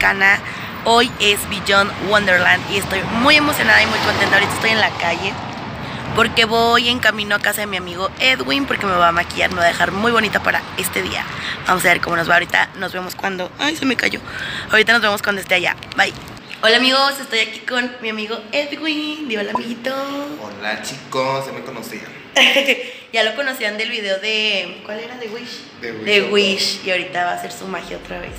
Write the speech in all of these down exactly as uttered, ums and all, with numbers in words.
mexicana. Hoy es Beyond Wonderland y estoy muy emocionada y muy contenta. Ahorita estoy en la calle porque voy en camino a casa de mi amigo Edwin, porque me va a maquillar, me va a dejar muy bonita para este día. Vamos a ver cómo nos va. Ahorita nos vemos cuando... Ay, se me cayó. Ahorita nos vemos cuando esté allá. Bye. Hola amigos, estoy aquí con mi amigo Edwin. Di hola, amiguito. Hola chicos, ya me conocían. Ya lo conocían del video de... ¿Cuál era? De Wish. De Wish. De Wish. Y ahorita va a hacer su magia otra vez.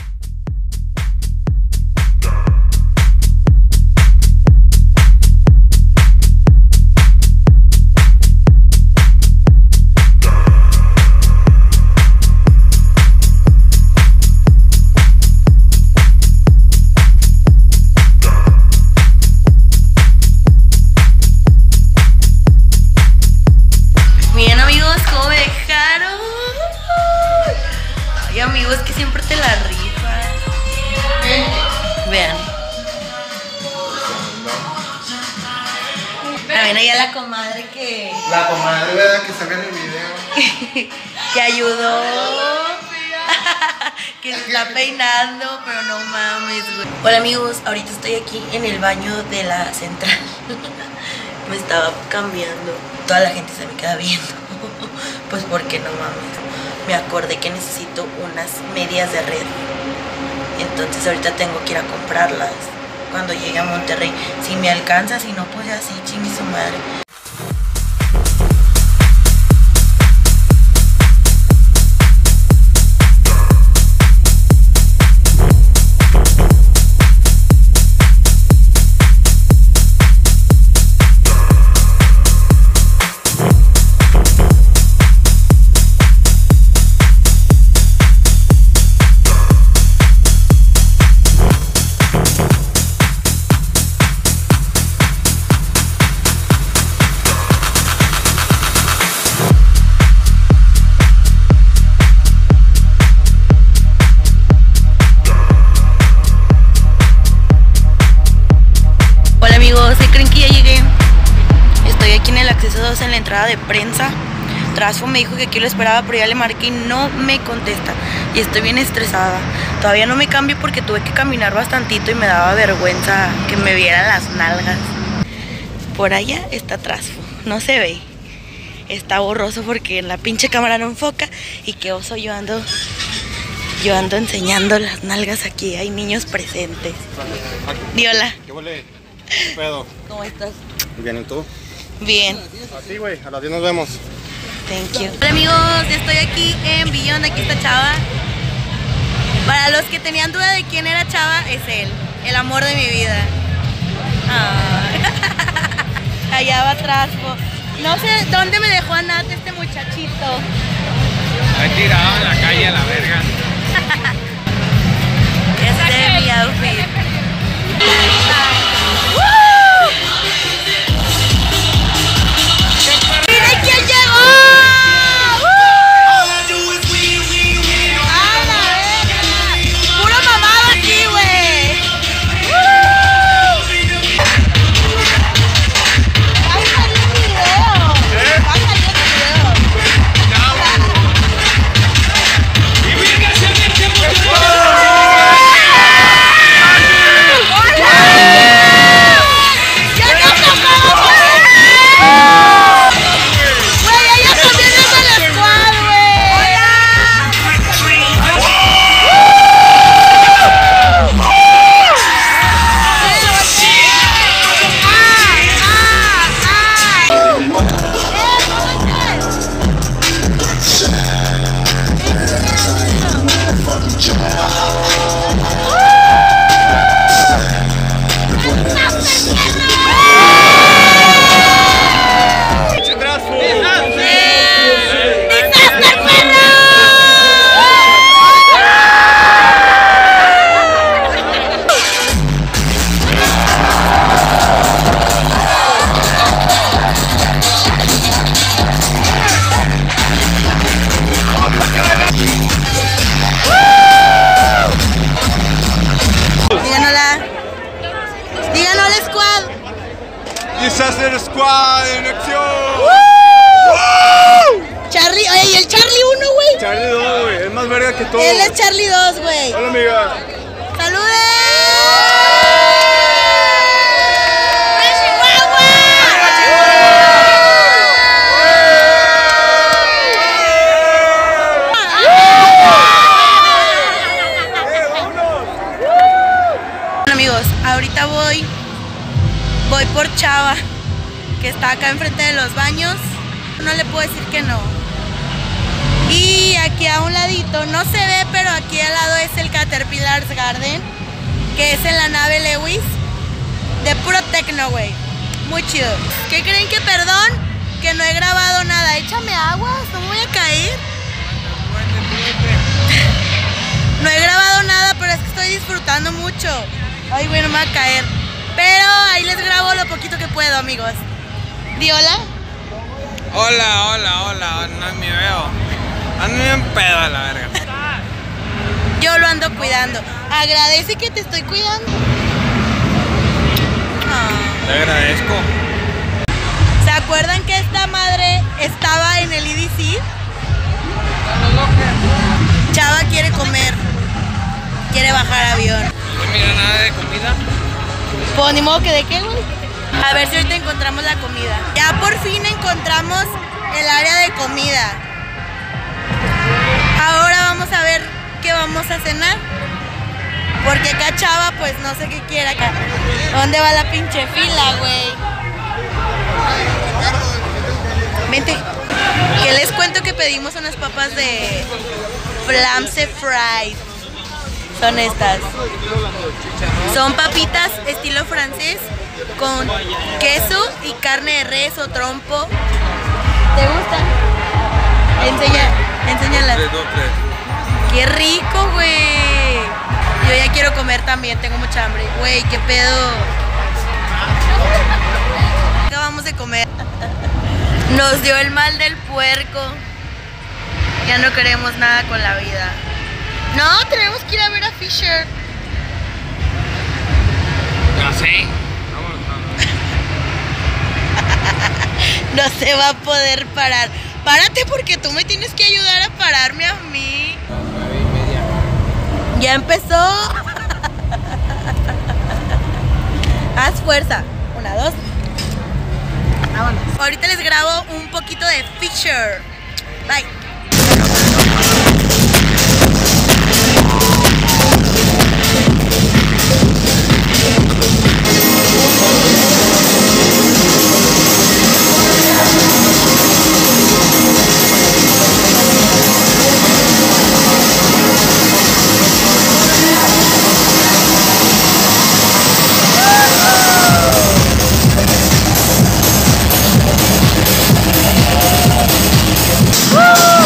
Miren amigos, cómo me dejaron. Ay amigos, es que siempre te la rifas. Vean. También allá la comadre que... La comadre, ¿verdad? Que salga en el video. que ayudó. Que se está peinando, pero no mames, güey. Hola amigos, ahorita estoy aquí en el baño de la central. Me estaba cambiando. Toda la gente se me queda viendo. Pues porque no mames. Me acordé que necesito unas medias de red. Entonces ahorita tengo que ir a comprarlas cuando llegue a Monterrey. Si me alcanza, si no, pues así, chingue su madre. ¿Se creen que ya llegué? Estoy aquí en el acceso dos en la entrada de prensa. Trasfo me dijo que aquí lo esperaba, pero ya le marqué y no me contesta. Y estoy bien estresada. Todavía no me cambio porque tuve que caminar bastantito y me daba vergüenza que me vieran las nalgas. Por allá está Trasfo, no se ve. Está borroso porque en la pinche cámara no enfoca. Y qué oso, yo ando Yo ando enseñando las nalgas aquí. Hay niños presentes. Di hola. ¿Qué huele? ¿Qué pedo? ¿Cómo estás? Bien, ¿y tú? Bien. Así, güey, a las diez nos vemos. Thank you. Hola amigos, estoy aquí en Beyond, aquí está Chava. Para los que tenían duda de quién era Chava, es él, el amor de mi vida. Ay. Allá va Trasfo. No sé dónde me dejó a Nat este muchachito. Ahí tirado en la calle a la verga. Este es mi outfit. ¡Miren quién llegó! ¡A la verga! ¡Puro mamado aquí, güey! ¡Va a salir el video! ¡Va a salir el video! Disaster Squad en acción. ¡Woo! Charlie, oye, ¿y el Charlie uno, güey? Charlie dos, güey, es más verga que todo. Él es Charlie dos, güey. Hola, amiga. ¡Saluden! Amigos, ahorita voy voy por Chava, que está acá enfrente de los baños. No le puedo decir que no. Y aquí a un ladito, no se ve, pero aquí al lado es el Caterpillar's Garden, que es en la nave Lewis, de puro tecno, güey. Muy chido. ¿Qué creen que perdón? Que no he grabado nada. Échame agua, no me voy a caer. No he grabado nada, pero es que estoy disfrutando mucho. Ay, güey, no me va a caer. Pero ahí les grabo lo poquito que puedo, amigos. Di hola. Hola, hola, hola, no me veo. Ando bien pedo a la verga. Yo lo ando cuidando. Agradece que te estoy cuidando. Te agradezco. ¿Se acuerdan que esta madre estaba en el E D C? Chava quiere comer. Quiere bajar avión. No mira nada de comida. Pues ni modo que de qué, güey. A ver si ahorita encontramos la comida. Ya por fin encontramos el área de comida. Ahora vamos a ver qué vamos a cenar. Porque acá Chava pues no sé qué quiere acá. ¿Dónde va la pinche fila, güey? Vente. Que les cuento que pedimos unas papas de Flamse Fried. Son estas. Son papitas estilo francés con queso y carne de res o trompo. ¿Te gustan? Enseña, enséñalas. Qué rico, güey. Yo ya quiero comer también, tengo mucha hambre. Güey, qué pedo. Acabamos de comer. Nos dio el mal del puerco. Ya no queremos nada con la vida. No, tenemos que ir a ver a Fisher. No sé. No se va a poder parar. Párate porque tú me tienes que ayudar a pararme a mí. Ya empezó. Haz fuerza. Una, dos. Vámonos. Ahorita les grabo un poquito de Fisher. Bye. ¡Woo!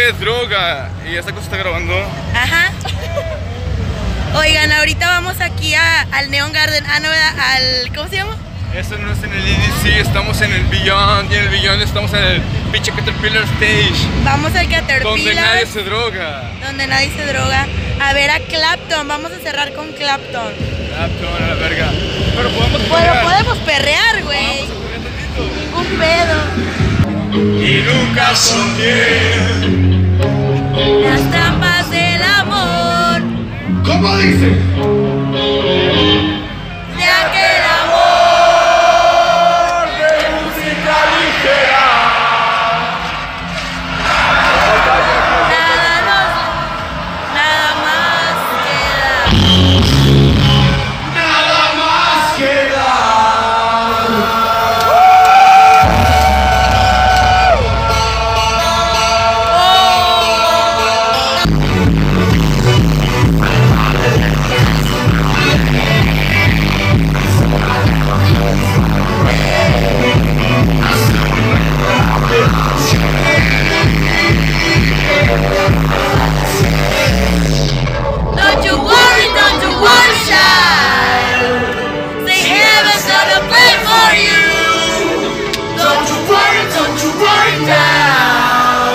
es droga. ¿Y esta cosa está grabando? Ajá. Oigan, ahorita vamos aquí a, al Neon Garden. Ah, no, al... ¿Cómo se llama? Eso no es en el E D C, estamos en el Beyond. Y en el Beyond estamos en el pinche Caterpillar Stage. Vamos al Caterpillar. Donde nadie se droga. Donde nadie se droga. A ver a Clapton. Vamos a cerrar con Clapton. Clapton a la verga. Pero podemos Pero perrear. podemos perrear, güey. Un pedo. Y nunca son bien. Las trampas del amor. ¿Cómo dice? Ya que el amor. Nada nos, nada más queda. Nada más queda. Don't you worry, don't you worry, child. Say heaven's gonna play for you. Don't you worry, don't you worry now.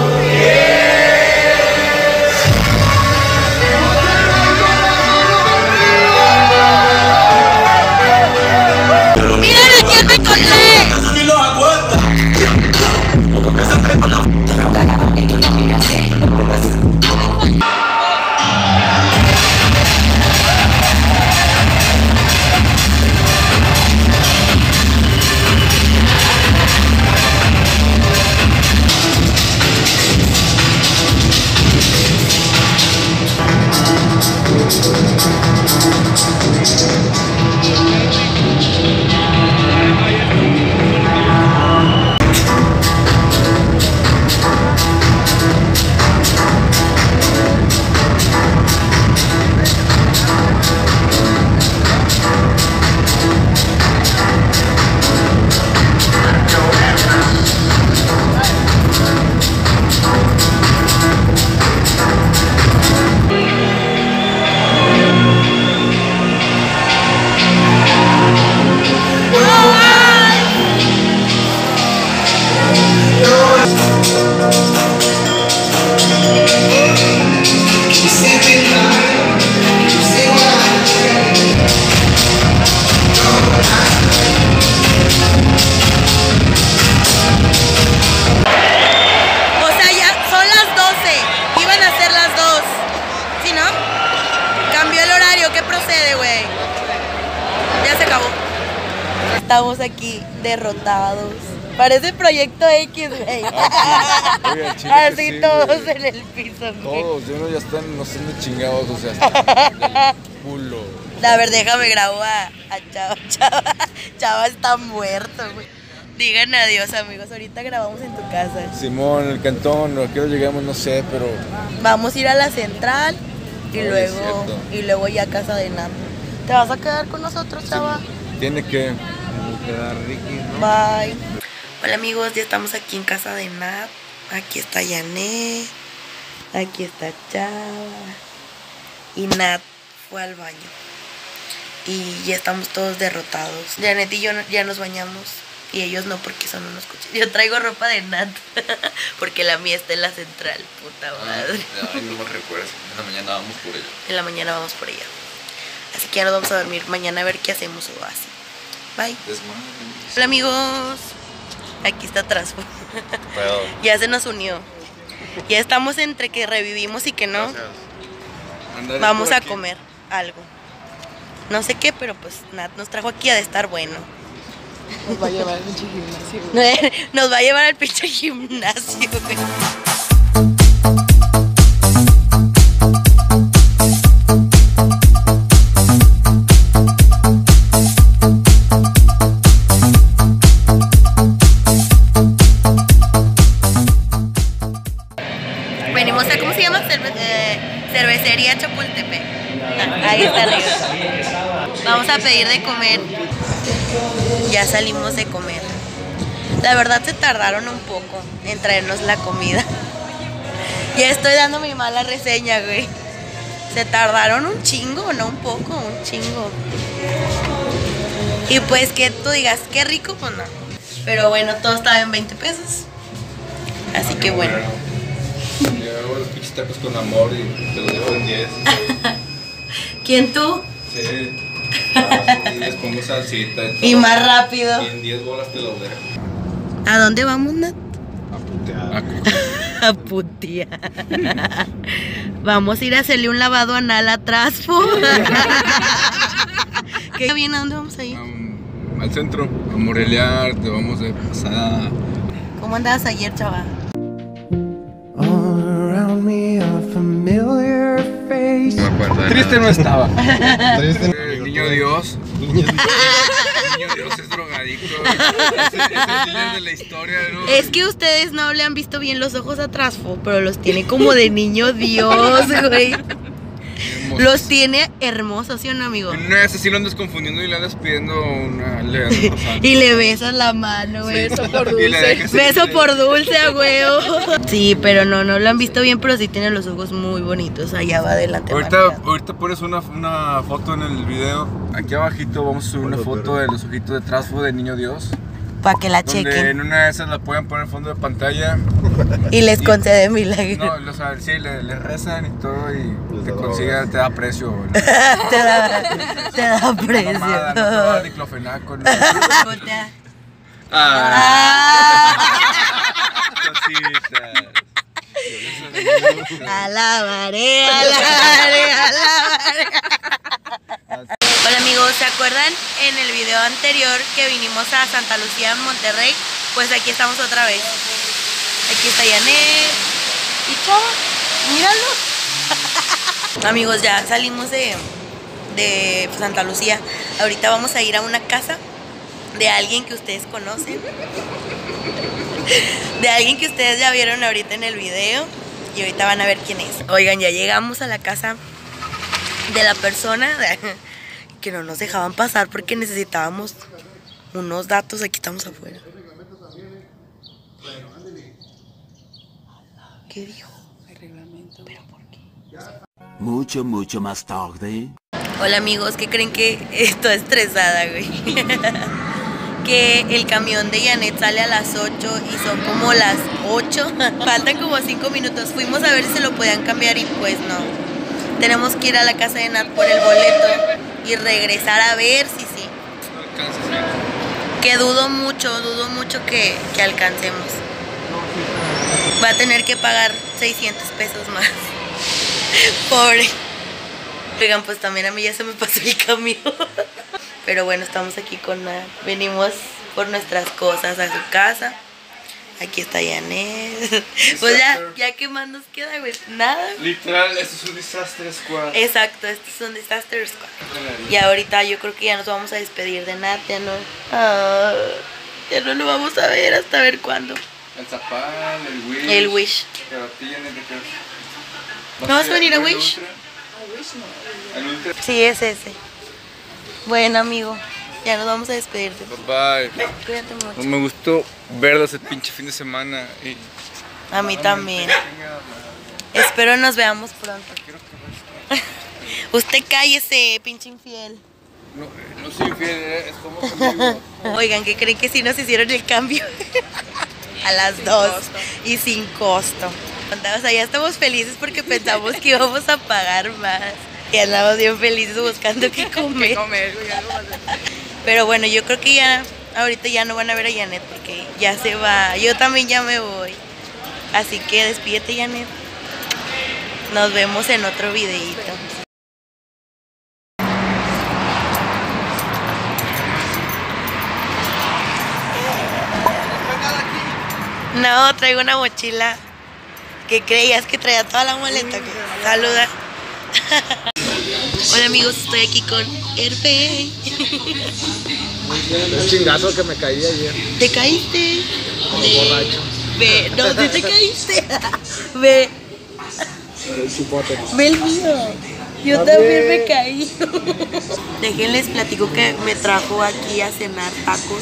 Miren a quién me encontré. Y lo aguanta. O sea, ya son las doce. Iban a ser las dos. ¿Sí, no? Cambió el horario. ¿Qué procede, güey? Ya se acabó. Estamos aquí derrotados. Parece Proyecto X, güey. Oye, al chile que Así sí, todos güey. en el piso, güey. Todos, de uno ya están, no sé, de chingados, o sea, hasta el culo. A ver, déjame grabo a, a Chava. Chava. Chava está muerto, güey. Digan adiós, amigos. Ahorita grabamos en tu casa. Simón, el cantón, ¿a qué hora llegamos? No sé, pero Vamos a ir a la central y Oye, luego cierto. y luego ya a casa de Nat. ¿Te vas a quedar con nosotros, Chava? tiene que... Bye. Hola amigos, ya estamos aquí en casa de Nat. Aquí está Yané. Aquí está Chava. Y Nat fue al baño. Y ya estamos todos derrotados. Janet y yo no- ya nos bañamos. Y ellos no, porque son unos coches. Yo traigo ropa de Nat. Porque la mía está en la central. Puta madre. Ay, no me recuerdas. En la mañana vamos por ella. En la mañana vamos por ella. Así que ya nos vamos a dormir mañana a ver qué hacemos o así. Bye. Desmadre. Hola amigos. Aquí está atrás. Pero, Ya se nos unió. Ya estamos entre que revivimos y que no. Andaré Vamos por a aquí. comer algo. No sé qué, pero pues Nat nos trajo aquí a de estar bueno. Nos va a llevar al pinche gimnasio, güey. Nos va a llevar al pinche gimnasio, güey. Venimos a, ¿cómo se llama? Cerve- eh, cervecería Chapultepec. Ah, ahí está arriba. Vamos a pedir de comer. Ya salimos de comer. La verdad se tardaron un poco en traernos la comida. Ya estoy dando mi mala reseña, güey. Se tardaron un chingo, no un poco, un chingo. Y pues que tú digas, qué rico, pues no. Pero bueno, todo estaba en veinte pesos. Así que bueno. Yo hago los pinches tacos con amor y te los dejo en diez. ¿ Quién tú? Sí. Ah, y les pongo salsita y todo. Y más rápido. Y en diez bolas te los dejo. ¿A dónde vamos, Nat? A putear. A putear. Vamos a ir a hacerle un lavado anal a Trasfo. ¿Qué bien? ¿A dónde vamos a ir? Um, al centro, a morelear, te vamos de pasada. ¿Cómo andabas ayer, chaval? Triste no estaba. Triste. El niño Dios. El niño Dios es drogadicto. Es, es el líder de la historia, ¿no? Es que ustedes no le han visto bien los ojos a Trasfo, pero los tiene como de niño Dios, güey. Los tiene hermosos, ¿sí o no, amigo? No es así, lo andas confundiendo y le andas pidiendo una. Le andas pasando. Y le besas la mano, güey. Beso por Y le dulce. dejas- Beso por dulce, a huevo. Sí, pero no, no lo han visto bien, pero sí tiene los ojos muy bonitos. Allá va adelante. Ahorita, manita. ahorita pones una, una foto en el video. Aquí abajito vamos a subir una foto de los ojitos de Trasfo de Niño Dios. Para que la Donde en chequen. una de esas la pueden poner en fondo de pantalla. Y les concede milagros. No, o sea, sí, le, le rezan y todo y te consigue, te da precio. ¿No? Te da, te da precio. Mamada, no te va a dar diclofenaco, ¿no? Voltea. Ah, Ah, cositas. alabaré, alabaré, alabaré. Hola amigos, ¿se acuerdan en el video anterior que vinimos a Santa Lucía, en Monterrey? Pues aquí estamos otra vez. Aquí está Yanet y Chava, míralo. Amigos, ya salimos de, de Santa Lucía. Ahorita vamos a ir a una casa de alguien que ustedes conocen. De alguien que ustedes ya vieron ahorita en el video. Y ahorita van a ver quién es. Oigan, ya llegamos a la casa de la persona que no nos dejaban pasar porque necesitábamos unos datos. Aquí estamos afuera. ¿Qué dijo? El reglamento. ¿Pero por qué? Mucho, mucho más tarde. Hola amigos, ¿qué creen que estoy estresada, güey? Que el camión de Yanet sale a las ocho y son como las ocho. Faltan como cinco minutos. Fuimos a ver si se lo podían cambiar y pues no. Tenemos que ir a la casa de Nat por el boleto y regresar a ver si sí. Que dudo mucho, dudo mucho que, que alcancemos. Va a tener que pagar seiscientos pesos más. Pobre. Oigan, pues también a mí ya se me pasó el camión. Pero bueno, estamos aquí con Nat. Venimos por nuestras cosas a su casa. Aquí está Yanet. Pues ya, ya qué más nos queda, güey. Nada. Literal, esto es un Disaster Squad. Exacto, esto es un Disaster Squad. Y ahorita yo creo que ya nos vamos a despedir de Nat. Ya no, ah, ya no lo vamos a ver hasta ver cuándo. El Zapal, el Wish. El Wish. Pero a ti ya no te quedas. ¿No vas a venir a Wish? El Ultra. Sí, es ese. Bueno, amigo, ya nos vamos a despedir. Bye. Cuídate mucho. No me gustó verlos el pinche fin de semana. Y... A mí también. Espero nos veamos pronto. Usted cállese, pinche infiel. No, no soy infiel, eh, es como conmigo. Oigan, ¿qué creen que sí nos hicieron el cambio? A las dos y sin costo. O sea, ya estamos felices porque pensamos que íbamos a pagar más. Y andamos bien felices buscando qué comer. ¿Qué comer? Ya lo vas a hacer. Pero bueno, yo creo que ya, ahorita ya no van a ver a Yanet porque ya se va. Yo también ya me voy. Así que despídete, Yanet. Nos vemos en otro videito. No, traigo una mochila. ¿Qué creías que traía toda la maleta? Saluda. Hola amigos, estoy aquí con Hervé. Un chingazo que me caí ayer. ¿Te caíste? Borracho. Ve, no, sí te caíste. Ve, El chupote. ve el mío. Yo también me caí. Déjenles platico que me trajo aquí a cenar tacos.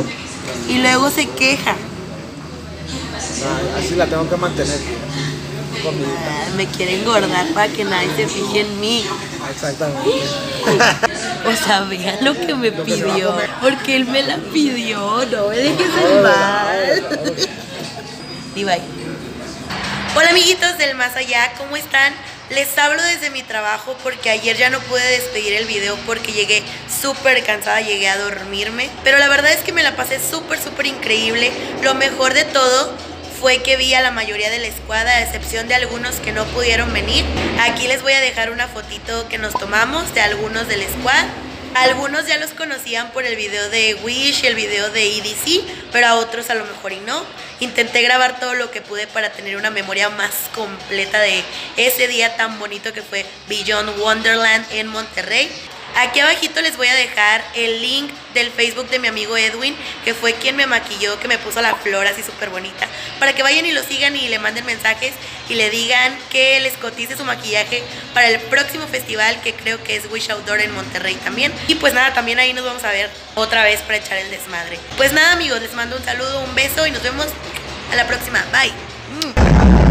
Y luego se queja. Ah, así la tengo que mantener. comidita. Me quiere engordar para que nadie se fije en mí. Exactamente. O sea, vean lo que me Lo que se va a pidió. comer. Porque él me la pidió. No me dejes en mal. Diva. Hola amiguitos del más allá, ¿cómo están? Les hablo desde mi trabajo porque ayer ya no pude despedir el video porque llegué súper cansada, llegué a dormirme. Pero la verdad es que me la pasé súper, súper increíble. Lo mejor de todo fue que vi a la mayoría de la escuadra, a excepción de algunos que no pudieron venir. Aquí les voy a dejar una fotito que nos tomamos de algunos del squad. Algunos ya los conocían por el video de Wish y el video de E D C, pero a otros a lo mejor y no. Intenté grabar todo lo que pude para tener una memoria más completa de ese día tan bonito que fue Beyond Wonderland en Monterrey. Aquí abajito les voy a dejar el link del Facebook de mi amigo Edwin, que fue quien me maquilló, que me puso la flor así súper bonita, para que vayan y lo sigan y le manden mensajes y le digan que les cotice su maquillaje para el próximo festival, que creo que es Wish Outdoor en Monterrey también. Y pues nada, también ahí nos vamos a ver otra vez para echar el desmadre. Pues nada amigos, les mando un saludo, un beso y nos vemos a la próxima. Bye.